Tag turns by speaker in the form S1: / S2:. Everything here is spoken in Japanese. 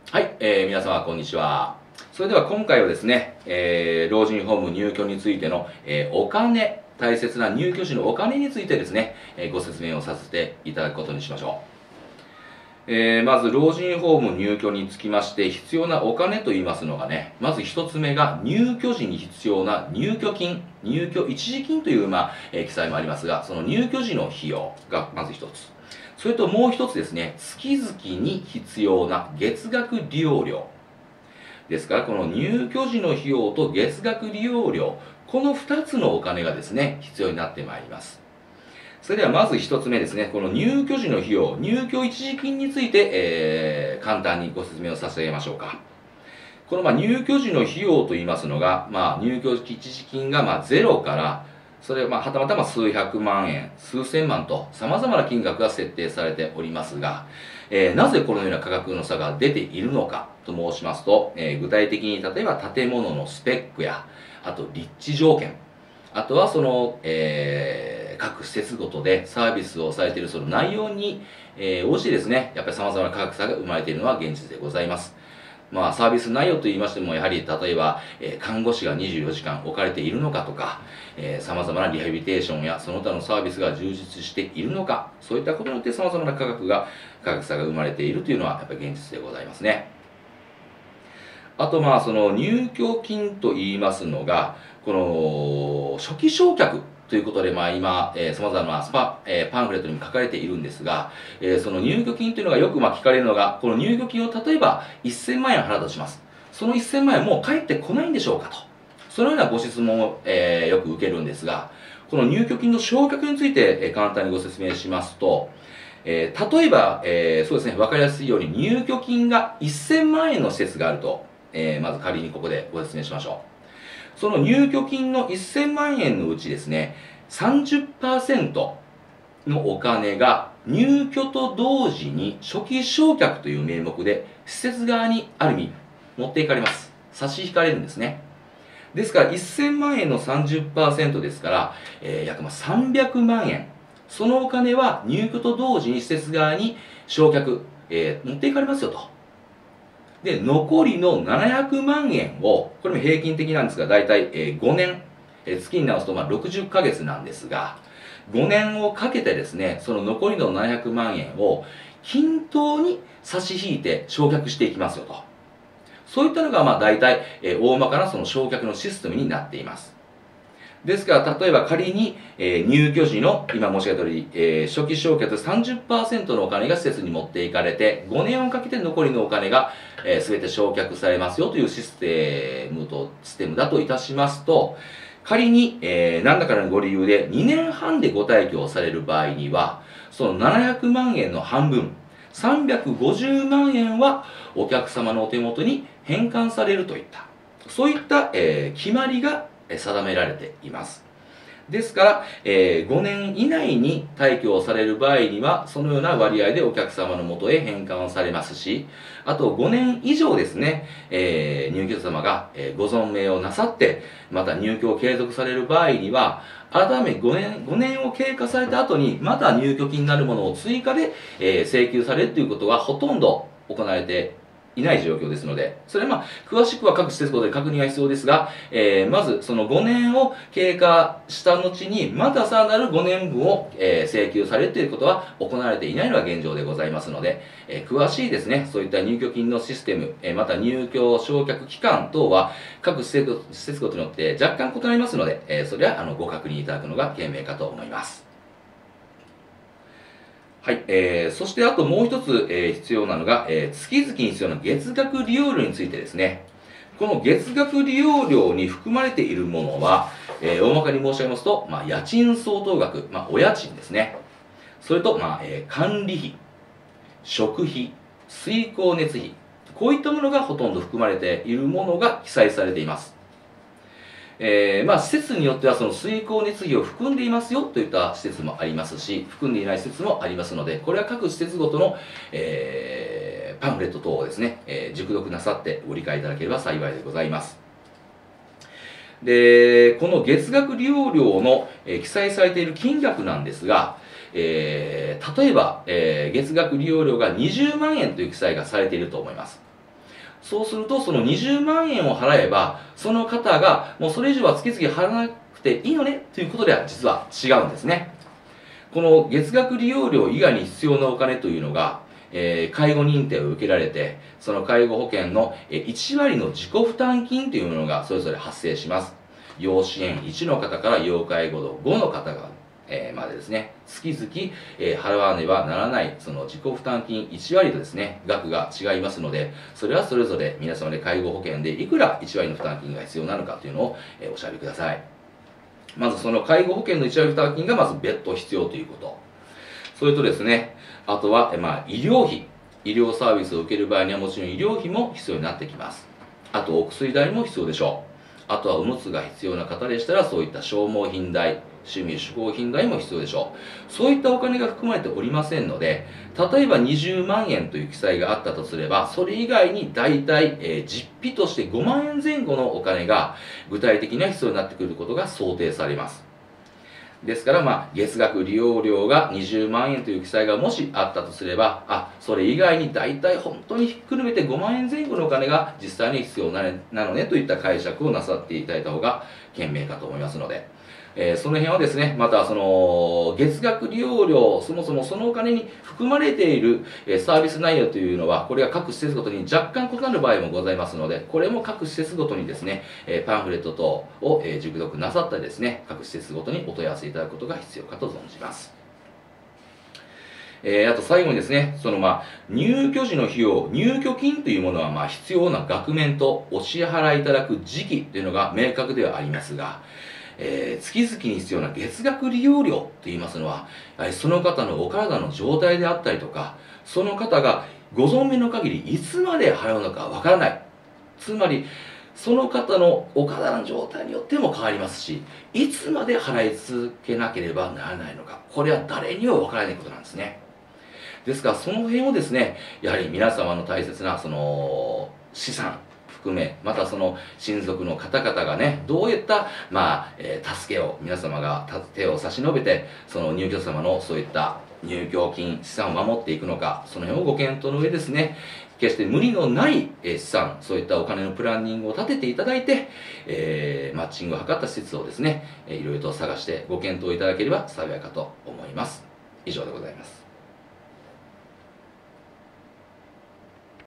S1: はい、皆様こんにちは。それでは今回はですね、老人ホーム入居についての、お金、大切な入居時のお金についてですね、ご説明をさせていただくことにしましょう。まず老人ホーム入居につきまして必要なお金といいますのがね、まず一つ目が入居時に必要な入居金、入居一時金という、記載もありますが、その入居時の費用がまず一つ。それともう一つですね、月々に必要な月額利用料。ですから、この入居時の費用と月額利用料、この2つのお金がですね、必要になってまいります。それではまず一つ目ですね、この入居時の費用、入居一時金について、簡単にご説明をさせてあげましょうか。この入居時の費用といいますのが、入居一時金が0から、それははたまた数百万円、数千万と様々な金額が設定されておりますが、なぜこのような価格の差が出ているのかと申しますと、具体的に例えば建物のスペックや、あと立地条件、あとはその、各施設ごとでサービスをされているその内容に、応じてですね、やっぱり様々な価格差が生まれているのは現実でございます。サービス内容といいましても、やはり例えば、看護師が24時間置かれているのかとか、様々なリハビリテーションやその他のサービスが充実しているのか、そういったことによって様々な価格差が生まれているというのは、やっぱり現実でございますね。あと、その入居金と言いますのが、この初期償却ということで、今、様々なパンフレットにも書かれているんですが、その入居金というのがよく聞かれるのが、この入居金を例えば1000万円払うとします。その1000万円もう返ってこないんでしょうかと。そのようなご質問を、よく受けるんですが、この入居金の償却について、簡単にご説明しますと、例えば、そうですね、わかりやすいように入居金が1000万円の施設があると、まず仮にここでご説明しましょう。その入居金の1000万円のうちですね、30% のお金が入居と同時に初期償却という名目で施設側にある意味持っていかれます。差し引かれるんですね。ですから1000万円の 30% ですから、約300万円。そのお金は入居と同時に施設側に償却、持っていかれますよと。で、残りの700万円を、これも平均的なんですが、だいたい5年、月に直すと60ヶ月なんですが、5年をかけてですね、その残りの700万円を均等に差し引いて償却していきますよと。そういったのが大体、大まかなその償却のシステムになっています。ですから、例えば仮に、入居時の、今申し上げた通り、初期償却 30% のお金が施設に持っていかれて、5年をかけて残りのお金が、全て償却されますよというシステムだといたしますと、仮に、何らかのご理由で2年半でご退去をされる場合には、その700万円の半分、350万円はお客様のお手元に返還されるといった、そういった、決まりが定められています。ですから、5年以内に退去をされる場合には、そのような割合でお客様の元へ返還をされますし、あと5年以上ですね、入居者様がご存命をなさって、また入居を継続される場合には、改め5年を経過された後に、また入居金になるものを追加で、請求されるということはほとんど行われていない状況ですので、それは詳しくは各施設ごとで確認が必要ですが、まずその5年を経過した後に、またさらなる5年分を、請求されるということは行われていないのが現状でございますので、詳しいですね、そういった入居金のシステム、また入居償却期間等は各施設ごとによって若干異なりますので、それはご確認いただくのが賢明かと思います。はい、そしてあともう一つ、必要なのが、月々に必要な月額利用料についてですね。この月額利用料に含まれているものは、大まかに申し上げますと、家賃相当額、お家賃ですね。それと、管理費、食費、水光熱費、こういったものがほとんど含まれているものが記載されています。施設によってはその水光熱費を含んでいますよといった施設もありますし、含んでいない施設もありますので、これは各施設ごとの、パンフレット等をですね、熟読なさってご理解いただければ幸いでございます。で、この月額利用料の、記載されている金額なんですが、例えば、月額利用料が20万円という記載がされていると思います。 そうすると、その20万円を払えば、その方がもうそれ以上は月々払わなくていいよねということでは実は違うんですね。この月額利用料以外に必要なお金というのが、介護認定を受けられて、その介護保険の1割の自己負担金というものがそれぞれ発生します。要支援1の方から要介護度5の方が、までですね、月々、払わねばならない、その自己負担金1割とですね、額が違いますので、それはそれぞれ皆様で介護保険でいくら1割の負担金が必要なのかというのを、お調べください。まずその介護保険の1割負担金がまず別途必要ということ。それとですね、あとは、医療費。医療サービスを受ける場合にはもちろん医療費も必要になってきます。あとお薬代も必要でしょう。あとはおむつが必要な方でしたらそういった消耗品代、趣味嗜好品代も必要でしょう。そういったお金が含まれておりませんので、例えば20万円という記載があったとすれば、それ以外に大体、実費として5万円前後のお金が具体的には必要になってくることが想定されます。ですから、月額利用料が20万円という記載がもしあったとすれば、それ以外に大体本当にひっくるめて5万円前後のお金が実際に必要なのねといった解釈をなさっていただいた方が賢明かと思いますので、その辺はですね、またその月額利用料、そもそもそのお金に含まれているサービス内容というのは、これが各施設ごとに若干異なる場合もございますので、これも各施設ごとにですね、パンフレット等を熟読なさったりですね、各施設ごとにお問い合わせいただくことが必要かと存じます。あと最後にですね、入居時の費用、入居金というものは必要な額面とお支払いいただく時期というのが明確ではありますが、月々に必要な月額利用料といいますのは、やはりその方のお体の状態であったりとか、その方がご存命の限りいつまで払うのかわからない。つまり、その方のお体の状態によっても変わりますし、いつまで払い続けなければならないのか、これは誰にもわからないことなんですね。ですから、その辺をですね、やはり皆様の大切な資産、含め、またその親族の方々がね、どういった、助けを、皆様が手を差し伸べて、その入居者様のそういった入居金、資産を守っていくのか、その辺をご検討の上ですね、決して無理のない資産、そういったお金のプランニングを立てていただいて、マッチングを図った施設をですね、いろいろと探してご検討いただければ幸いかと思います。以上でございます。